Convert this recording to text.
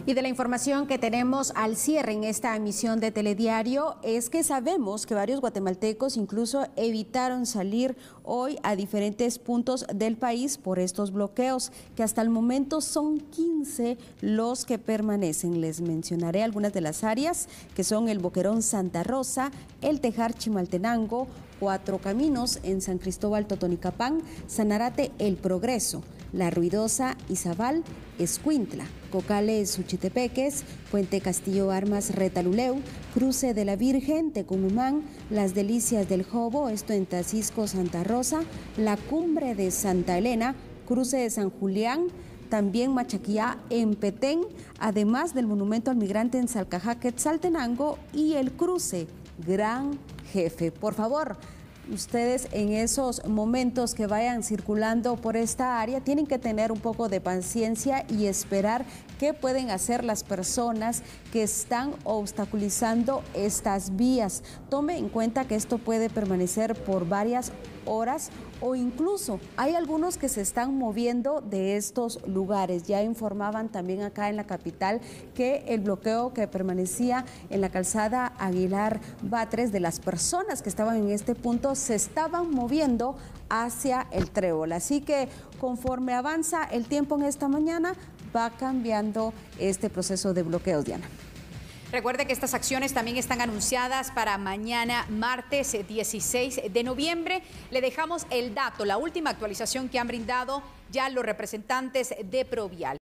Y de la información que tenemos al cierre en esta emisión de Telediario es que sabemos que varios guatemaltecos incluso evitaron salir hoy a diferentes puntos del país por estos bloqueos, que hasta el momento son 15 los que permanecen. Les mencionaré algunas de las áreas que son el Boquerón Santa Rosa, el Tejar Chimaltenango, Cuatro Caminos en San Cristóbal Totonicapán, Sanarate El Progreso, La Ruidosa Izabal, Escuintla, Cocales Suchitepeques, Puente Castillo Armas Retaluleu, Cruce de la Virgen, Tecumumán, Las Delicias del Jobo, esto en Tacisco Santa Rosa, la Cumbre de Santa Elena, Cruce de San Julián, también Machaquiá en Petén, además del Monumento al Migrante en Salcajá, Quetzaltenango y el cruce Gran Jefe. Por favor, ustedes en esos momentos que vayan circulando por esta área tienen que tener un poco de paciencia y esperar qué pueden hacer las personas que están obstaculizando estas vías. Tome en cuenta que esto puede permanecer por varias horas o incluso hay algunos que se están moviendo de estos lugares. Ya informaban también acá en la capital que el bloqueo que permanecía en la calzada Aguilar Batres de las personas que estaban en este punto se estaban moviendo hacia el Trébol. Así que conforme avanza el tiempo en esta mañana va cambiando este proceso de bloqueos, Diana. Recuerde que estas acciones también están anunciadas para mañana, martes 16 de noviembre. Le dejamos el dato, la última actualización que han brindado ya los representantes de Provial.